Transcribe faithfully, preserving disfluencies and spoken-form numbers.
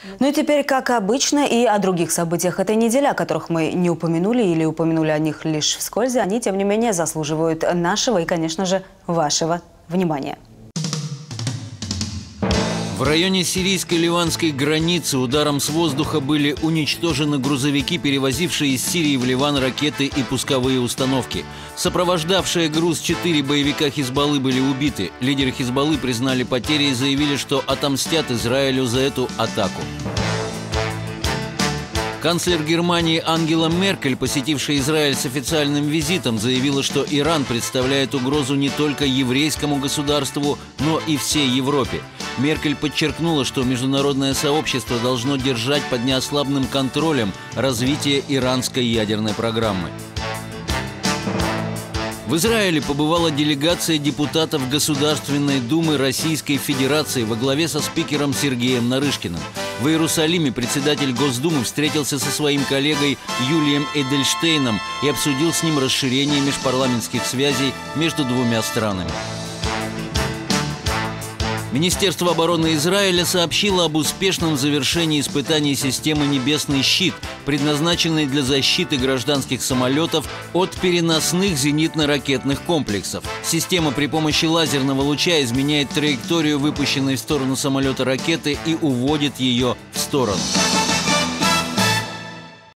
Ну и теперь, как обычно, и о других событиях этой недели, о которых мы не упомянули или упомянули о них лишь вскользь, они, тем не менее, заслуживают нашего и, конечно же, вашего внимания. В районе сирийско-ливанской границы ударом с воздуха были уничтожены грузовики, перевозившие из Сирии в Ливан ракеты и пусковые установки. Сопровождавшие груз четыре боевика Хизбаллы были убиты. Лидеры Хизбаллы признали потери и заявили, что отомстят Израилю за эту атаку. Канцлер Германии Ангела Меркель, посетившая Израиль с официальным визитом, заявила, что Иран представляет угрозу не только еврейскому государству, но и всей Европе. Меркель подчеркнула, что международное сообщество должно держать под неослабным контролем развитие иранской ядерной программы. В Израиле побывала делегация депутатов Государственной Думы Российской Федерации во главе со спикером Сергеем Нарышкиным. В Иерусалиме председатель Госдумы встретился со своим коллегой Юлием Эдельштейном и обсудил с ним расширение межпарламентских связей между двумя странами. Министерство обороны Израиля сообщило об успешном завершении испытаний системы «Небесный щит», предназначенной для защиты гражданских самолетов от переносных зенитно-ракетных комплексов. Система при помощи лазерного луча изменяет траекторию выпущенной в сторону самолета ракеты и уводит ее в сторону.